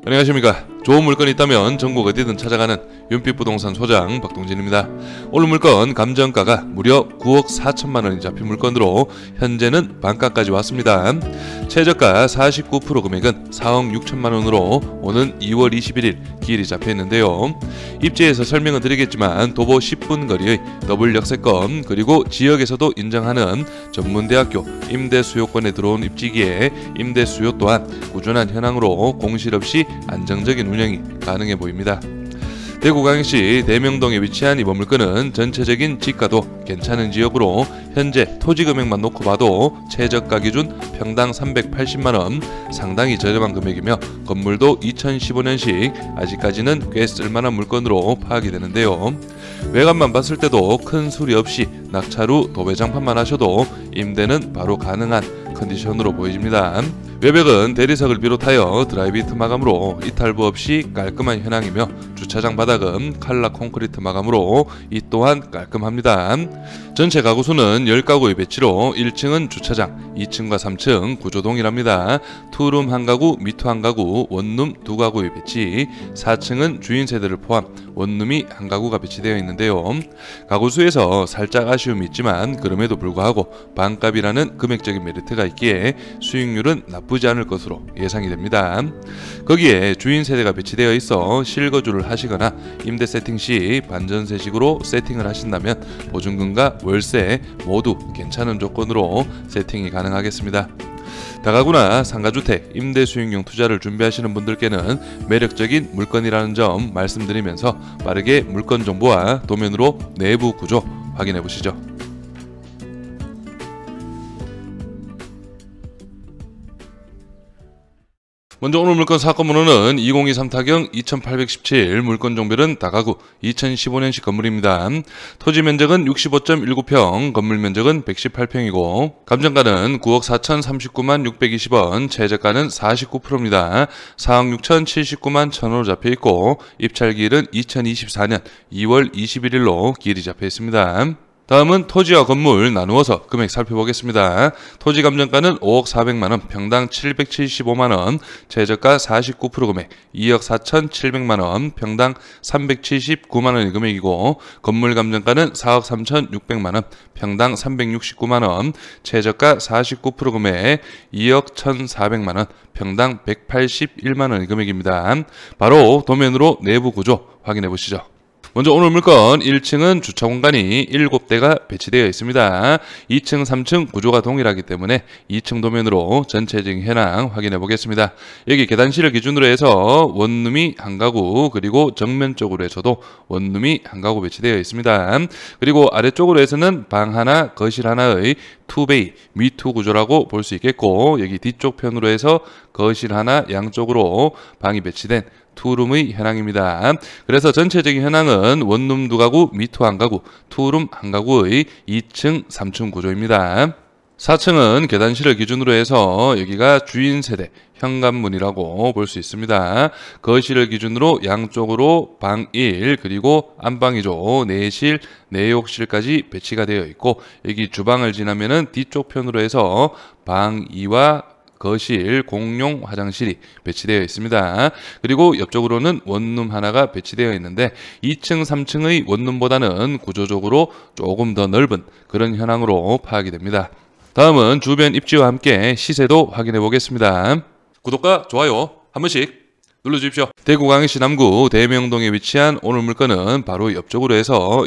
안녕하십니까. 좋은 물건이 있다면 전국 어디든 찾아가는 윤빛부동산 소장 박동진입니다. 오늘 물건 감정가가 무려 9억 4천만 원이 잡힌 물건으로 현재는 반가까지 왔습니다. 최저가 49% 금액은 4억 6천만 원으로 오는 2월 21일 기일이 잡혀있는데요. 입지에서 설명은 드리겠지만 도보 10분 거리의 더블 역세권 그리고 지역에서도 인정하는 전문대학교 임대 수요권에 들어온 입지기에 임대 수요 또한 꾸준한 현황으로 공실 없이 안정적인 운영이 가능해 보입니다. 대구 광역시 대명동에 위치한 이번 물건은 전체적인 지가도 괜찮은 지역으로 현재 토지 금액만 놓고 봐도 최저가 기준 평당 380만원, 상당히 저렴한 금액이며 건물도 2015년식 아직까지는 꽤 쓸만한 물건으로 파악이 되는데요. 외관만 봤을 때도 큰 수리 없이 낙차루 도배장판만 하셔도 임대는 바로 가능한 컨디션으로 보여집니다. 외벽은 대리석을 비롯하여 드라이비트 마감으로 이탈부 없이 깔끔한 현황이며 주차장 바닥은 칼라 콘크리트 마감으로 이 또한 깔끔합니다. 전체 가구수는 10가구의 배치로 1층은 주차장, 2층과 3층 구조 동일합니다. 투룸 1가구, 미투 1가구, 원룸 2가구의 배치, 4층은 주인 세대를 포함 원룸이 1가구가 배치되어 있는데요. 가구수에서 살짝 아쉬움이 있지만 그럼에도 불구하고 반값이라는 금액적인 메리트가 있기에 수익률은 나쁘지 않을 것으로 예상이 됩니다. 거기에 주인 세대가 배치되어 있어 실거주를 하시거나 임대 세팅 시 반전세식으로 세팅을 하신다면 보증금과 월세 모두 괜찮은 조건으로 세팅이 가능하겠습니다. 다가구나 상가주택, 임대 수익용 투자를 준비하시는 분들께는 매력적인 물건이라는 점 말씀드리면서 빠르게 물건 정보와 도면으로 내부 구조 확인해 보시죠. 먼저 오늘 물건 사건 번호는 2023 타경 2817, 물건 종별은 다가구 2015년식 건물입니다. 토지 면적은 65.19평, 건물 면적은 118평이고 감정가는 9억 4,039만 620원, 최저가는 49%입니다. 4억 6,079만 1,000원으로 잡혀있고 입찰기일은 2024년 2월 21일로 기일이 잡혀있습니다. 다음은 토지와 건물 나누어서 금액 살펴보겠습니다. 토지 감정가는 5억 400만원, 평당 775만원, 최저가 49% 금액 2억 4,700만원, 평당 379만원의 금액이고 건물 감정가는 4억 3,600만원, 평당 369만원, 최저가 49% 금액 2억 1,400만원, 평당 181만원의 금액입니다. 바로 도면으로 내부 구조 확인해 보시죠. 먼저 오늘 물건 1층은 주차 공간이 7대가 배치되어 있습니다. 2층, 3층 구조가 동일하기 때문에 2층 도면으로 전체적인 현황 확인해 보겠습니다. 여기 계단실을 기준으로 해서 원룸이 1가구 그리고 정면 쪽으로 해서도 원룸이 1가구 배치되어 있습니다. 그리고 아래쪽으로 해서는 방 하나, 거실 하나의 투베이, 미투 구조라고 볼 수 있겠고 여기 뒤쪽 편으로 해서 거실 하나 양쪽으로 방이 배치된 투룸의 현황입니다. 그래서 전체적인 현황은 원룸 2가구, 미투 1가구, 투룸 1가구의 2층, 3층 구조입니다. 4층은 계단실을 기준으로 해서 여기가 주인 세대 현관문이라고 볼 수 있습니다. 거실을 기준으로 양쪽으로 방 1 그리고 안방이죠. 내실, 내욕실까지 배치가 되어 있고 여기 주방을 지나면은 뒤쪽 편으로 해서 방 2와 거실, 공용 화장실이 배치되어 있습니다. 그리고 옆쪽으로는 원룸 하나가 배치되어 있는데 2층, 3층의 원룸보다는 구조적으로 조금 더 넓은 그런 현황으로 파악이 됩니다. 다음은 주변 입지와 함께 시세도 확인해 보겠습니다. 구독과 좋아요 한 번씩 눌러주십시오. 대구 광역시 남구 대명동에 위치한 오늘 물건은 바로 옆쪽으로 해서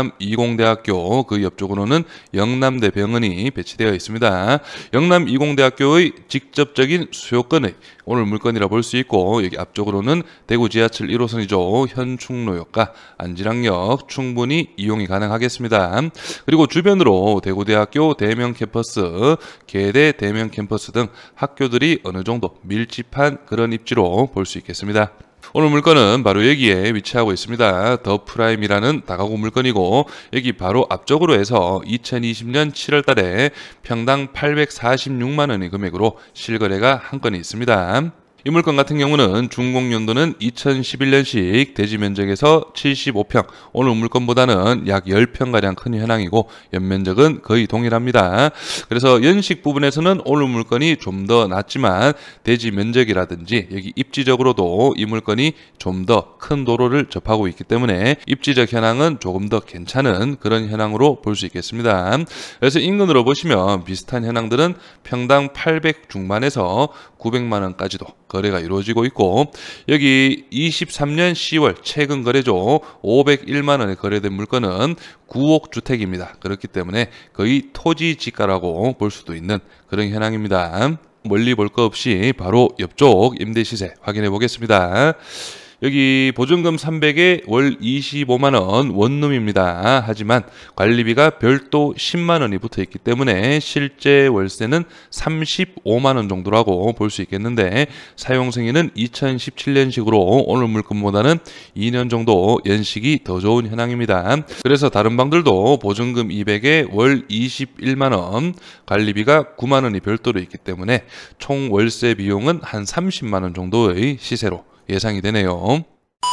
영남20대학교 그 옆쪽으로는 영남대 병원이 배치되어 있습니다. 영남20대학교의 직접적인 수요권의 오늘 물건이라 볼 수 있고 여기 앞쪽으로는 대구 지하철 1호선이죠. 현충로역과 안지랑역 충분히 이용이 가능하겠습니다. 그리고 주변으로 대구대학교 대명 캠퍼스, 계대 대명 캠퍼스 등 학교들이 어느 정도 밀집한 그런 입지로 볼 수 있겠습니다. 오늘 물건은 바로 여기에 위치하고 있습니다. 더 프라임이라는 다가구 물건이고 여기 바로 앞쪽으로 해서 2020년 7월 달에 평당 846만 원의 금액으로 실거래가 한 건이 있습니다. 이 물건 같은 경우는 준공연도는 2011년식 대지 면적에서 75평, 오늘 물건보다는 약 10평가량 큰 현황이고 연면적은 거의 동일합니다. 그래서 연식 부분에서는 오늘 물건이 좀 더 낮지만 대지 면적이라든지 여기 입지적으로도 이 물건이 좀 더 큰 도로를 접하고 있기 때문에 입지적 현황은 조금 더 괜찮은 그런 현황으로 볼 수 있겠습니다. 그래서 인근으로 보시면 비슷한 현황들은 평당 800 중반에서 900만 원까지도 거래가 이루어지고 있고, 여기 23년 10월 최근 거래조 501만 원에 거래된 물건은 9억 주택입니다. 그렇기 때문에 거의 토지 지가라고 볼 수도 있는 그런 현황입니다. 멀리 볼 거 없이 바로 옆쪽 임대 시세 확인해 보겠습니다. 여기 보증금 300에 월 25만 원 원룸입니다. 하지만 관리비가 별도 10만 원이 붙어 있기 때문에 실제 월세는 35만 원 정도라고 볼 수 있겠는데, 사용 승인은 2017년식으로 오늘 물건보다는 2년 정도 연식이 더 좋은 현황입니다. 그래서 다른 방들도 보증금 200에 월 21만 원, 관리비가 9만 원이 별도로 있기 때문에 총 월세 비용은 한 30만 원 정도의 시세로 예상이 되네요.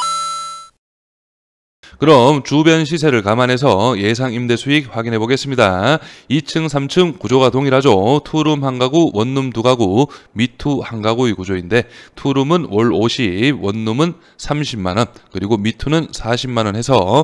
그럼 주변 시세를 감안해서 예상 임대 수익 확인해 보겠습니다. 2층, 3층 구조가 동일하죠. 투룸 한 가구, 원룸 두 가구, 미투 한 가구의 구조인데, 투룸은 월 50, 원룸은 30만 원, 그리고 미투는 40만 원 해서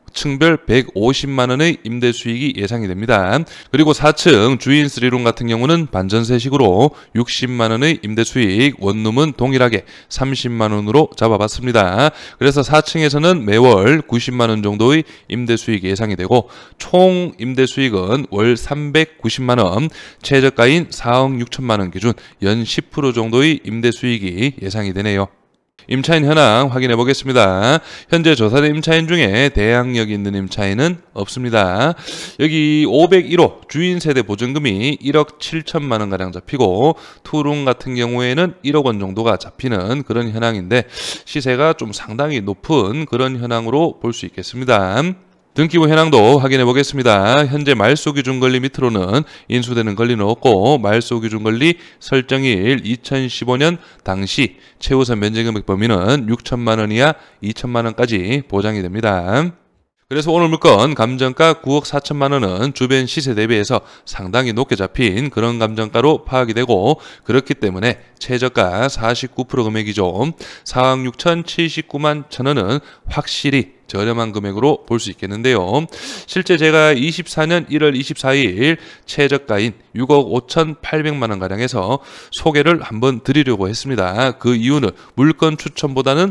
층별 150만 원의 임대 수익이 예상이 됩니다. 그리고 4층 주인 3룸 같은 경우는 반전세식으로 60만 원의 임대 수익, 원룸은 동일하게 30만 원으로 잡아봤습니다. 그래서 4층에서는 매월 90만 원 정도의 임대 수익이 예상이 되고, 총 임대 수익은 월 390만 원, 최저가인 4억 6천만 원 기준 연 10% 정도의 임대 수익이 예상이 되네요. 임차인 현황 확인해 보겠습니다. 현재 조사된 임차인 중에 대항력이 있는 임차인은 없습니다. 여기 501호 주인 세대 보증금이 1억 7천만 원가량 잡히고, 투룸 같은 경우에는 1억 원 정도가 잡히는 그런 현황인데, 시세가 좀 상당히 높은 그런 현황으로 볼 수 있겠습니다. 등기부 현황도 확인해 보겠습니다. 현재 말소기준 권리 밑으로는 인수되는 권리는 없고, 말소기준 권리 설정일 2015년 당시 최우선 면제금액 범위는 6천만 원 이하 2천만 원까지 보장이 됩니다. 그래서 오늘 물건 감정가 9억 4천만 원은 주변 시세 대비해서 상당히 높게 잡힌 그런 감정가로 파악이 되고, 그렇기 때문에 최저가 49% 금액이죠. 4억 6천 79만 천 원은 확실히 저렴한 금액으로 볼 수 있겠는데요. 실제 제가 24년 1월 24일 최저가인 6억 5,800만 원가량에서 소개를 한번 드리려고 했습니다. 그 이유는 물건 추천보다는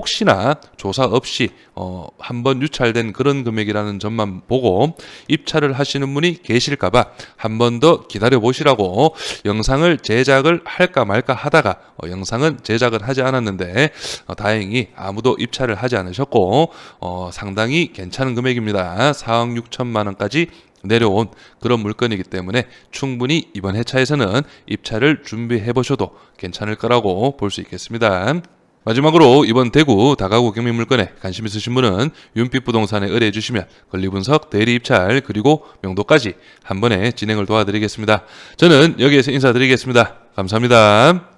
혹시나 조사 없이 한번 유찰된 그런 금액이라는 점만 보고 입찰을 하시는 분이 계실까봐 한 번 더 기다려 보시라고 영상을 제작을 할까 말까 하다가 영상은 제작을 하지 않았는데, 다행히 아무도 입찰을 하지 않으셨고 상당히 괜찮은 금액입니다. 4억 6천만 원까지 내려온 그런 물건이기 때문에 충분히 이번 회차에서는 입찰을 준비해 보셔도 괜찮을 거라고 볼 수 있겠습니다. 마지막으로 이번 대구 다가구 경매 물건에 관심 있으신 분은 윤빛부동산에 의뢰해 주시면 권리분석, 대리입찰, 그리고 명도까지 한 번에 진행을 도와드리겠습니다. 저는 여기에서 인사드리겠습니다. 감사합니다.